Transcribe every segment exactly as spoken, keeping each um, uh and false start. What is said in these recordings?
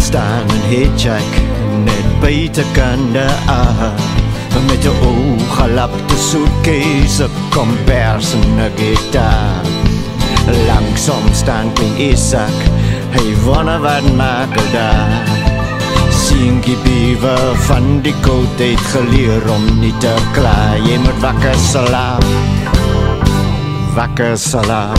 staan en hitchhik net buite Kandahar met 'n ou gelapte suitcase, 'n kombers en 'n gitaar. Langsom staan Klein Isak, hy wonder wat maak hy daar. Seentjie Beaver van die koud het geleer om nie te kla. Jy moet wakker slaap, wakker slaap.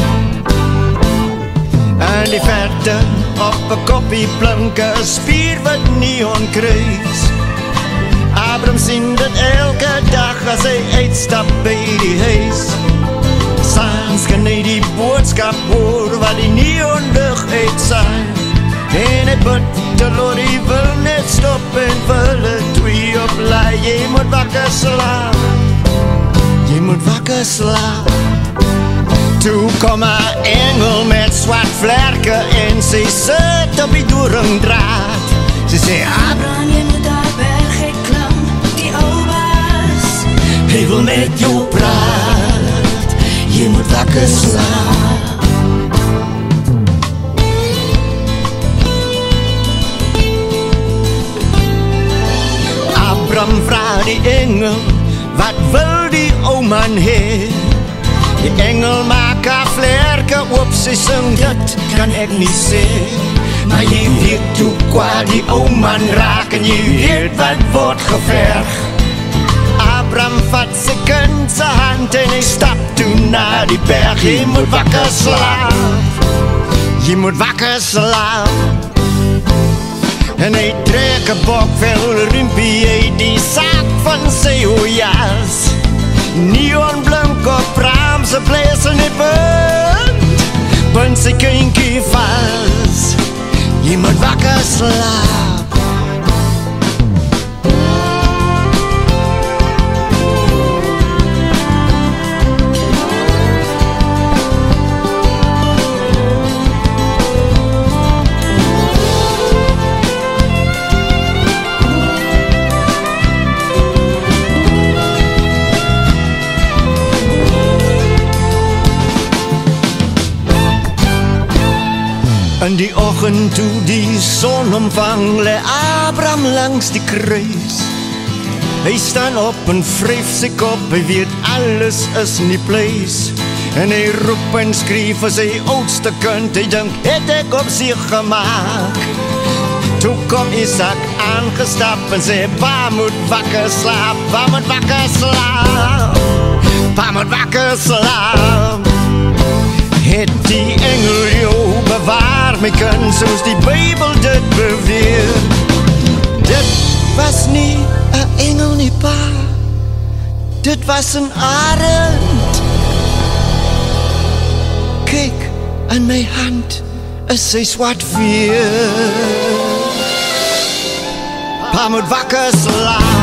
En die verte op 'n koffieplanke spier wat neon kruis. Abram sien dit elke dag as hy uitstap by die huis. Saans kan hy die boodskap hoor wat die neonlig uitsaai. En hy bid te Lord, hy wil net stop en vir hulle twee op laai. Jy moet wakker slaap, jy moet wakker slaap. Toe kom 'n engel met swart vlerke en sy sit op die doringdraad. Sy sê, Abraham, jy moet daar berg uit klim, die ou was. hy wil met jou praat, jy moet wakker slaap. Abraham vraag die engel, wat wil die ou man hee? Die engel maak haar vlerke oop, sy sing, dit kan ek nie sê. Maar jy weet hoe kwaad die ou man raak en jy weet wat word geverg. Abraham vat sy kind sy hand en hy stap toe na die berg. Jy moet wakker slaap, jy moet wakker slaap. En hy trek 'n bokvel rimpie uit die sak van sy ojas. Neon blink op raam se vlees en die punt, punt sy kindjie vas. Jy moet wakker slaap. In die oggend toe die son omvang, lê Abraham langs die kruis. Hy staan op en vryf sy kop, hy weet alles is in die pleis. En hy roep en skree vir sy oudste kind, hy dink, het ek op zich gemaak. Toe kom Isak aangestap en sê, pa moet wakker slaap, pa moet wakker slaap, pa moet wakker slaap. Het die engel jou bewaar, my kind, soos die Bybel dit beweer. Dit was nie 'n engel nie, pa, dit was 'n arend. Kyk, in my hand is sy swart veer. Pa moet wakker slaap.